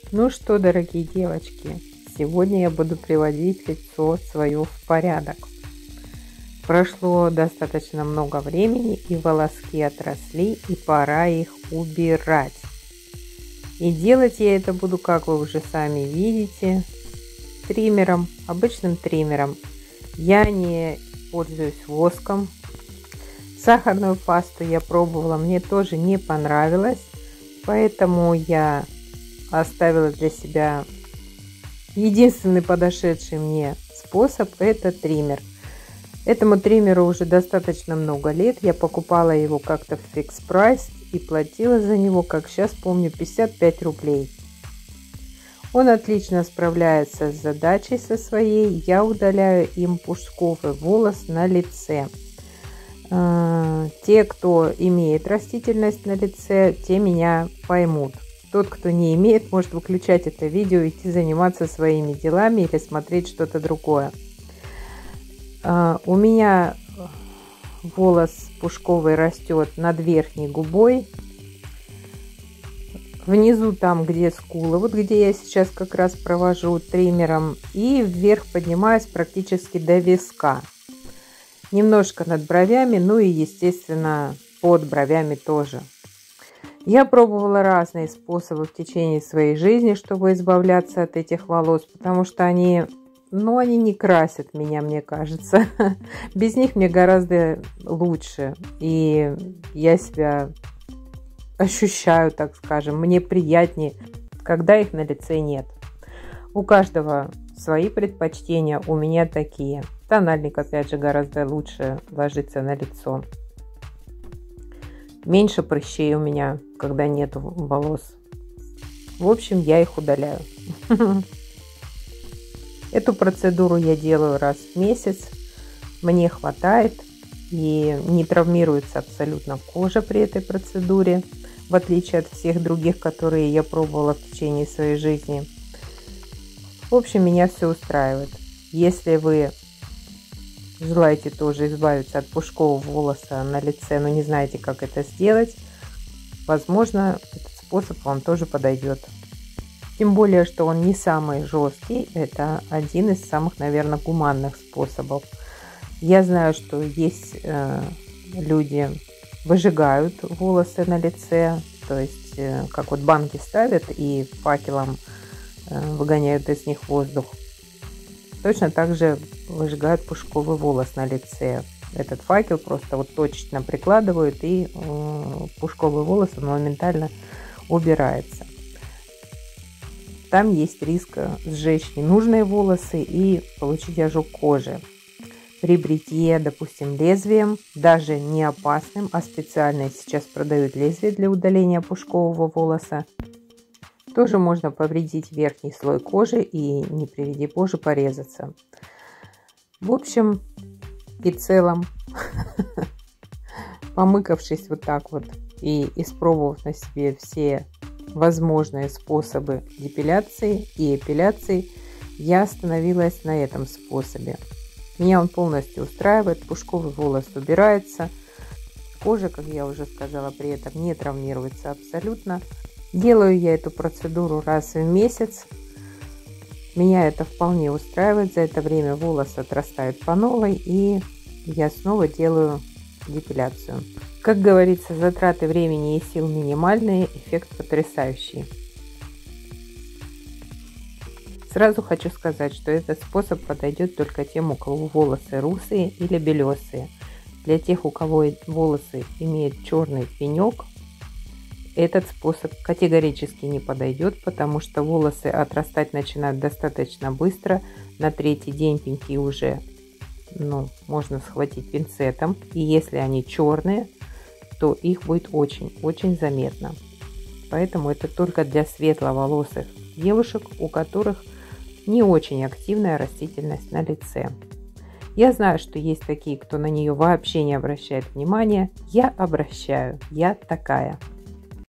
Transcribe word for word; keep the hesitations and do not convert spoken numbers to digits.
Ну что, дорогие девочки, сегодня я буду приводить лицо свое в порядок. Прошло достаточно много времени, и волоски отросли, и пора их убирать. И делать я это буду, как вы уже сами видите, триммером, обычным триммером. Я не пользуюсь воском. Сахарную пасту я пробовала, мне тоже не понравилось, поэтому я оставила для себя единственный подошедший мне способ – это триммер. Этому триммеру уже достаточно много лет. Я покупала его как-то в фикс прайс и платила за него, как сейчас помню, пятьдесят пять рублей. Он отлично справляется с задачей со своей. Я удаляю им пушковый волос на лице. Те, кто имеет растительность на лице, те меня поймут. Тот, кто не имеет, может выключать это видео, идти заниматься своими делами или смотреть что-то другое. У меня волос пушковый растет над верхней губой. Внизу, там, где скула, вот где я сейчас как раз провожу триммером. И вверх поднимаюсь практически до виска. Немножко над бровями, ну и, естественно, под бровями тоже. Я пробовала разные способы в течение своей жизни, чтобы избавляться от этих волос, потому что они, ну, они не красят меня, мне кажется. Без них мне гораздо лучше, и я себя ощущаю, так скажем, мне приятнее, когда их на лице нет. У каждого свои предпочтения, у меня такие. Тональник, опять же, гораздо лучше ложится на лицо. Меньше прыщей у меня, когда нет волос. В общем, я их удаляю. Эту процедуру я делаю раз в месяц. Мне хватает. И не травмируется абсолютно кожа при этой процедуре. В отличие от всех других, которые я пробовала в течение своей жизни. В общем, меня все устраивает. Если вы желаете тоже избавиться от пушкового волоса на лице, но не знаете, как это сделать, возможно, этот способ вам тоже подойдет. Тем более, что он не самый жесткий, это один из самых, наверное, гуманных способов. Я знаю, что есть э, люди, выжигают волосы на лице, то есть, э, как вот банки ставят и факелом э, выгоняют из них воздух. Точно так же выжигают пушковый волос на лице. Этот факел просто вот точечно прикладывают, и э, пушковый волос он моментально убирается. Там есть риск сжечь ненужные волосы и получить ожог кожи. При бритье, допустим, лезвием, даже не опасным, а специально сейчас продают лезвие для удаления пушкового волоса, тоже можно повредить верхний слой кожи и, не приведи Боже, порезаться. В общем и целом, помыкавшись вот так вот и испробовав на себе все возможные способы депиляции и эпиляции, я остановилась на этом способе. Меня он полностью устраивает, пушковый волос убирается, кожа, как я уже сказала, при этом не травмируется абсолютно. Делаю я эту процедуру раз в месяц. Меня это вполне устраивает. За это время волосы отрастают по новой, и я снова делаю депиляцию. Как говорится, затраты времени и сил минимальные, эффект потрясающий. Сразу хочу сказать, что этот способ подойдет только тем, у кого волосы русые или белесые. Для тех, у кого волосы имеют черный пенек, этот способ категорически не подойдет, потому что волосы отрастать начинают достаточно быстро. На третий день пеньки уже, ну, можно схватить пинцетом. И если они черные, то их будет очень-очень заметно. Поэтому это только для светловолосых девушек, у которых не очень активная растительность на лице. Я знаю, что есть такие, кто на нее вообще не обращает внимания. Я обращаю. Я такая.